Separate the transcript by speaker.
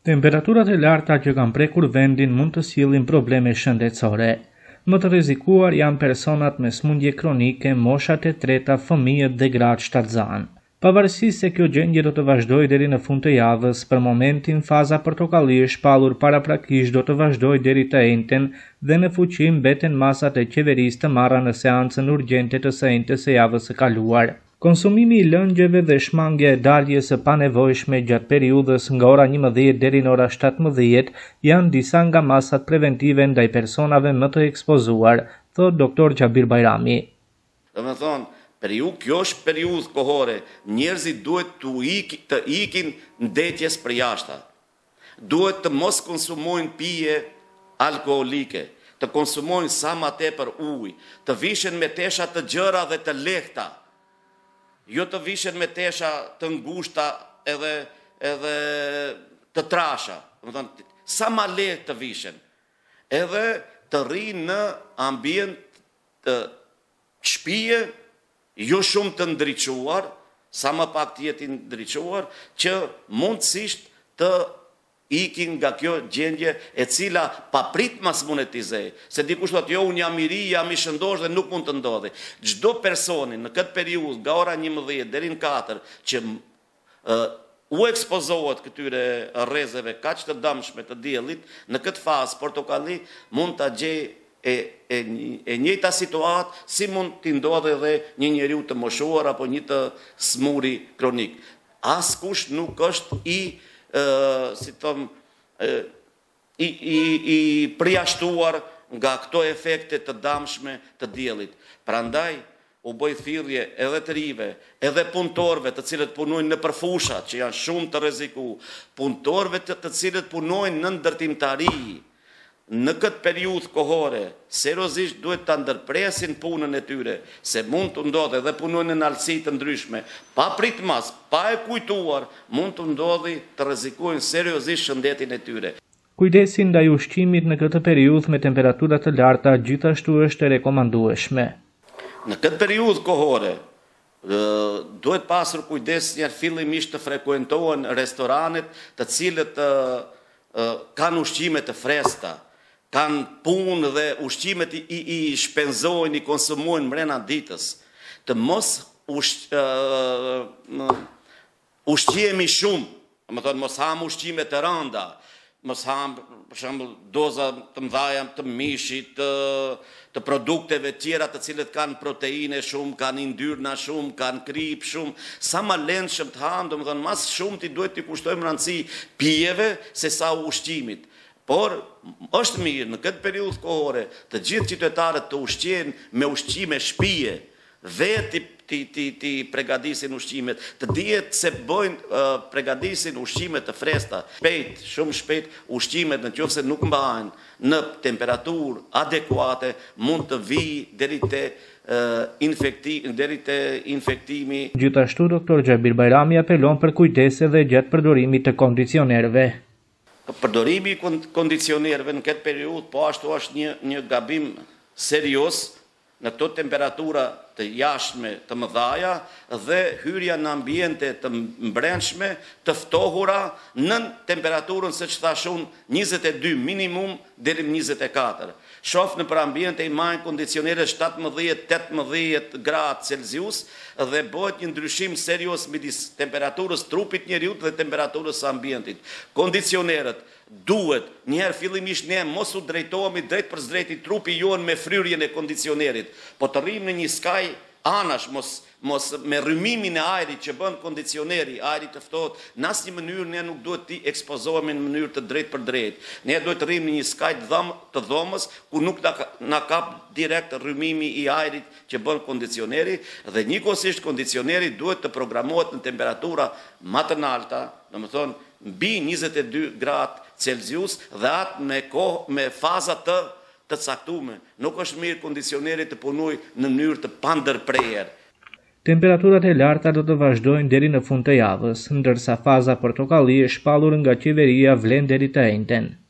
Speaker 1: Temperaturat e larta që kanë prekur vendin mund të sjellin probleme shëndetësore. Më të rrezikuar janë personat me smundje kronike, moshat e treta, fëmijët dhe gratë shtatzanë. Pavarësisht se kjo gjendje do të vazhdojë deri në fund të javës, për momentin faza portokalli e shpallur paraprakisht do të vazhdojë deri të enjten dhe në fuqi mbeten masat e qeverisë të marra në seancën urgjente të së enjtes së javës së kaluar. Konsumimi i lëngjeve dhe shmangja e daljes së panevojshme gjatë periudhës nga ora 11 deri në ora 17 janë disa nga masat preventive ndaj personave më të ekspozuar, thot Dr. Xhabir Bajrami.
Speaker 2: Kjo është periudhë kohore, njerëzit duhet të ikin ndetjes për jashta. Duhet të mos konsumojnë pije alkoholike, të konsumojnë sa më tepër ujë, të vishen me tesha të gjëra dhe të lehta. Jo të vishen me tesha të ngushta edhe të trasha. Sa më lehtë të vishen. Edhe të rrinë në ambient të shtëpie, jo shumë të ndriçuar, sa më pak të jetë ndriçuar, që mundësisht të ikin nga kjo gjendje e cila paprit mas monetizej. Se dikush thotë, jo, unë jam i ri, jam i shëndosh dhe nuk mund të ndodhi. Çdo personi në këtë periudhë, nga ora 11 deri në 4, që u ekspozohet këtyre rrezeve kaq të dëmshme të diellit, në këtë fazë portokalli mund ta gjejë e njëjta situatë si mund t'i ndodhe edhe një njeriu të moshuar apo një të smuri kronik. Askush nuk është i përjashtuar nga këto efekte të dëmshme të diellit. Prandaj u bë thirrje edhe të rive, edhe punëtorëve të cilët punojnë në përfushat që janë shumë të rrezikuar, punëtorëve të cilët punojnë në ndërtimtari. Në këtë periudhë kohore, seriozisht duhet të ndërpresin punën e tyre, se mund të ndodhe dhe punojnë në alësi të ndryshme, pa pritmas, pa e kujtuar, mund të ndodhi të rrezikojnë seriozisht shëndetin e tyre.
Speaker 1: Kujdesi ndaj ushqimit në këtë periudhë me temperatura të larta gjithashtu është e rekomandueshme.
Speaker 2: Në këtë periudhë kohore, duhet pasur kujdes një fillimisht të frekuentohen restoranet të cilët kanë ushqime të freskëta, kanë punë dhe ushqimet i shpenzojnë, i konsumojnë mrena ditës, të mos ushqihemi shumë, mos ham ushqime të rënda, mos ham për shembull doza të mëdha të mishit, të produkteve tjera të cilët kanë proteine shumë, kanë yndyrna shumë, kanë krip shumë, sa më lëndshëm të ham, domethënë mas shumë ti duhet t'i kushtojmë rëndësi pijeve se sa ushqimit. Por është mirë në këtë periudhë kohore të gjithë qytetarët të ushqejnë me ushqime shtëpie, vetë ti përgatisin ushqimet, të dihet se përgatisin ushqime të freskëta, shumë shpejt ushqimet nëse nuk mbahen në temperaturë adekuate mund të vijë deri te infektimi.
Speaker 1: Gjithashtu Dr. Xhabir Bajrami apelon për kujdes edhe gjatë përdorimit të kondicionerëve.
Speaker 2: Përdorimi i kondicionerëve në këtë periudhë po ashtu është një gabim serioz në këto temperatura të jashtme të mëdha dhe hyrja në ambiente të brendshme të ftohura në temperaturën siç thash unë 22 minimum deri në 24. Shoh në për ambiente i majnë kondicionere 17-18 gradë Celsius dhe bëhet një ndryshim serioz midis temperaturës trupit njeriut dhe temperaturës së ambientit. Kondicionerët duhet njëherë fillimisht ne mos u drejtohemi drejt për drejt trupi jonë me fryrjen e kondicionerit, po të rrim në një skaj anash, mos me rrymimin e ajrit që bën kondicioneri, ajri të ftohet, në asnjë mënyrë ne nuk duhet të ekspozohemi në mënyrë të drejtë për drejtë. Ne duhet të rrim në një skaj të dhomës ku nuk na kap direkt rrymimi i ajrit që bën kondicioneri dhe njëkohësisht kondicioneri duhet të programohet në temperatura më të larta, domethënë mbi 22 gradë Celsius dhe atë me faza të caktuara. Nuk është mirë kondicioneri të punojë në mënyrë të pandërprerë.
Speaker 1: Temperaturat e larta do të vazhdojnë deri në fund të javës, ndërsa faza portokalli e shpallur nga qeveria vlen deri të enjten.